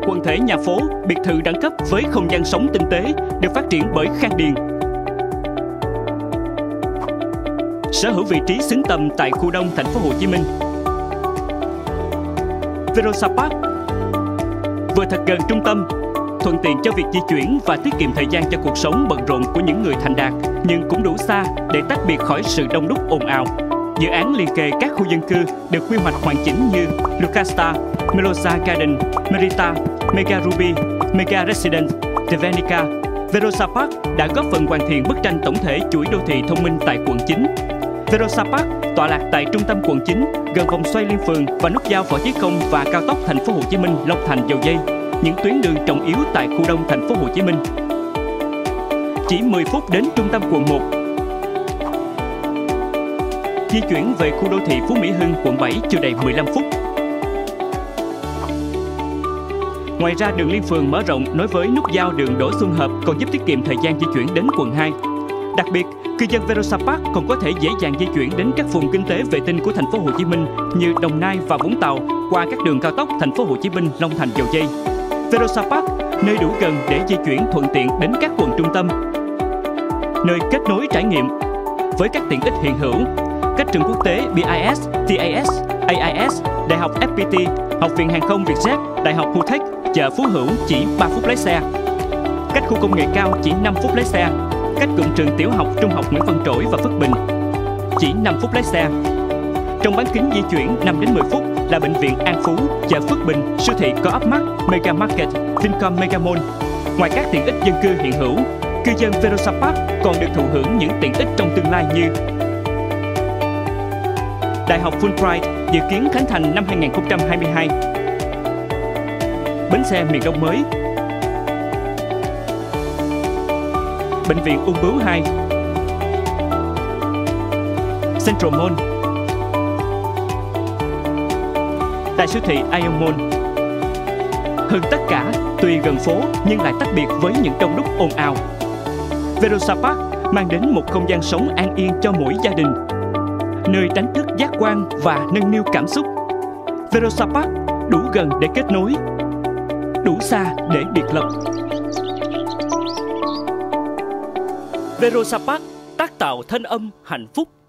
quần thể nhà phố, biệt thự đẳng cấp với không gian sống tinh tế được phát triển bởi Khang Điền. Sở hữu vị trí xứng tầm tại khu đông thành phố Hồ Chí Minh. Verosa Park vừa thật gần trung tâm, thuận tiện cho việc di chuyển và tiết kiệm thời gian cho cuộc sống bận rộn của những người thành đạt, nhưng cũng đủ xa để tách biệt khỏi sự đông đúc ồn ào. Dự án liền kề các khu dân cư được quy hoạch hoàn chỉnh như Lucasta, Melosa Garden, Merita, Mega Ruby, Mega Residence, Devenica. Verosa Park đã góp phần hoàn thiện bức tranh tổng thể chuỗi đô thị thông minh tại quận 9. Verosa Park tọa lạc tại trung tâm quận 9, gần vòng xoay Liên Phường và nút giao Võ Chí Công và cao tốc thành phố Hồ Chí Minh Long Thành Dầu Giây, những tuyến đường trọng yếu tại khu đông thành phố Hồ Chí Minh. Chỉ 10 phút đến trung tâm quận 1. Di chuyển về khu đô thị Phú Mỹ Hưng, quận 7 chưa đầy 15 phút. Ngoài ra, đường Liên Phường mở rộng nối với nút giao đường Đỗ Xuân Hợp còn giúp tiết kiệm thời gian di chuyển đến quận 2. Đặc biệt, cư dân Verosa Park còn có thể dễ dàng di chuyển đến các vùng kinh tế vệ tinh của thành phố Hồ Chí Minh như Đồng Nai và Vũng Tàu qua các đường cao tốc thành phố Hồ Chí Minh, Long Thành, Dầu Giây. Verosa Park, nơi đủ gần để di chuyển thuận tiện đến các quận trung tâm. Nơi kết nối trải nghiệm với các tiện ích hiện hữu, các trường quốc tế BIS, TAS, AIS, Đại học FPT, Học viện Hàng không Vietjet, Đại học Hutech, chợ Phú Hữu chỉ 3 phút lái xe. Cách khu công nghệ cao chỉ 5 phút lái xe. Cách cụm trường tiểu học, trung học Nguyễn Văn Trỗi và Phước Bình chỉ 5 phút lái xe. Trong bán kính di chuyển 5 đến 10 phút là bệnh viện An Phú, chợ Phước Bình, siêu thị Co-op Mart, Mega Market, Vincom Mega Mall. Ngoài các tiện ích dân cư hiện hữu, cư dân Verosa Park còn được thụ hưởng những tiện ích trong tương lai như Đại học Fulbright dự kiến khánh thành năm 2022, bến xe miền Đông mới, bệnh viện Ung bướu 2, Central Mall, đại siêu thị Ion Mall. Hơn tất cả, tuy gần phố nhưng lại tách biệt với những đông đúc ồn ào. Verosa Park mang đến một không gian sống an yên cho mỗi gia đình, nơi đánh thức giác quan và nâng niu cảm xúc. Verosa Park đủ gần để kết nối, đủ xa để biệt lập. Verosa Park tác tạo thanh âm hạnh phúc.